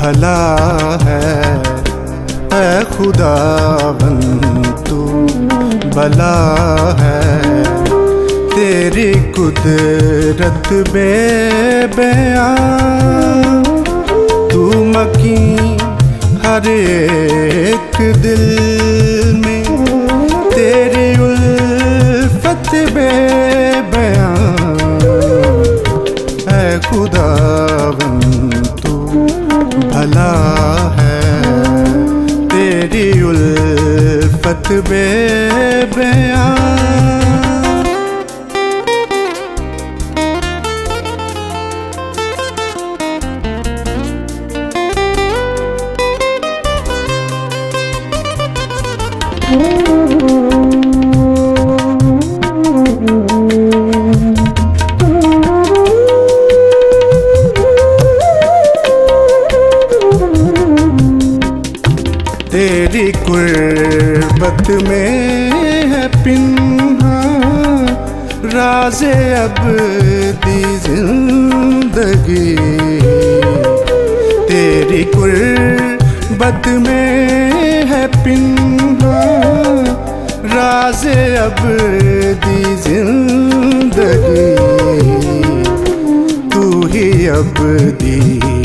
भला है खुदावंद तू भला है। तेरी कुदरत बेबयां तू मकी हर एक दिल में। तेरी उल्फत बेबयां है खुदावंद तू भला है। तेरी उल्फत बेबयां तेरी कुर्बत में है पिन्हा राज़े अबदी जिंदगी। तेरी कुर्बत में है पिन्हा राज़े अबदी जिंदगी। तू ही अबदी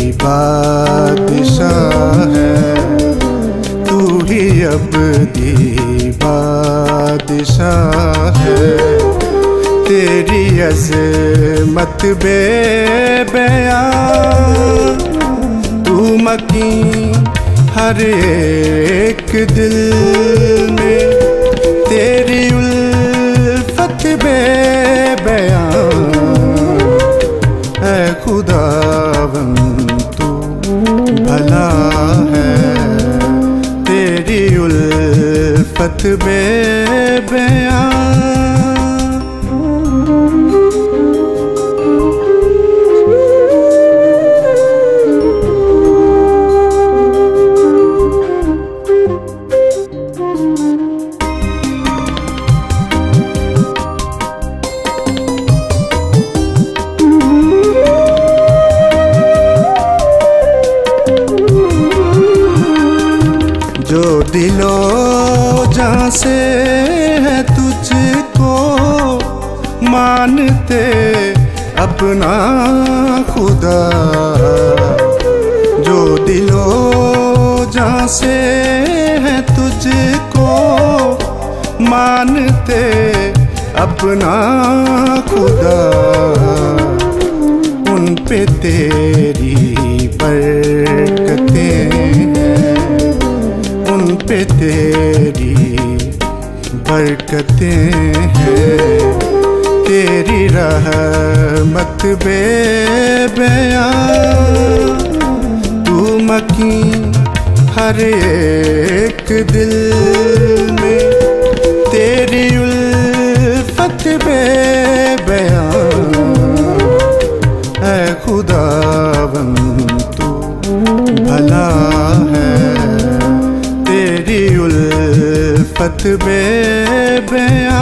बादशाह है। तू ही अबदी बादशाह है। तेरी अज़मत बेबयां तू मकी हर एक दिल में। तेरी उल्फत बेबयां है खुदावंद तू भला है। तेरी उल्फत बेबयां जो दिलो जान से है तुझको मानते अपना खुदा। जो दिलो जान से है तुझको मानते अपना खुदा। उन पे तेरी बरकतें हैं। उन पे तेरी बरकतें हैं। तेरी रहमत बेबयां तू मकी हर एक दिल में। तेरी उल्फत बेबयां है खुदावंद तू भला है। तेरी उल्फत बेबयां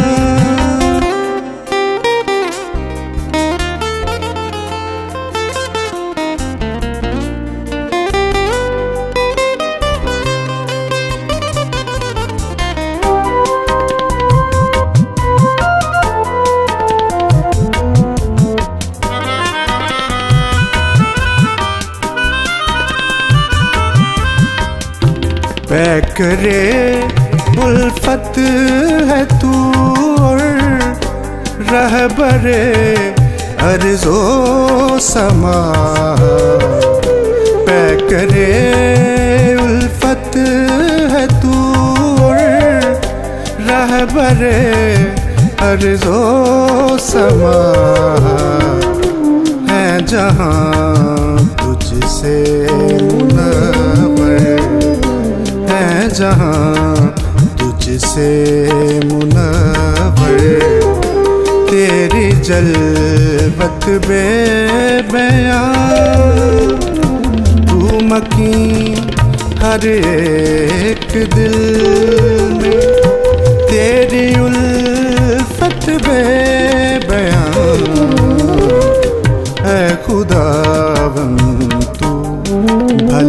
करे उल्फत है तू और रहबरे अर्ज़ो समा। करे उल्फत है तू और रहबरे अर्ज़ो समा। है जहाँ तुझसे मुनव्वर है जहाँ तुझसे मुनव्वर। तेरी जलवत बेबयां तू मकी हर एक दिल में। तेरी उल्फत बेबयां है खुदावंद तू भला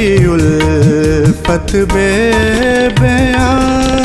तेरी उल्फत बेबयां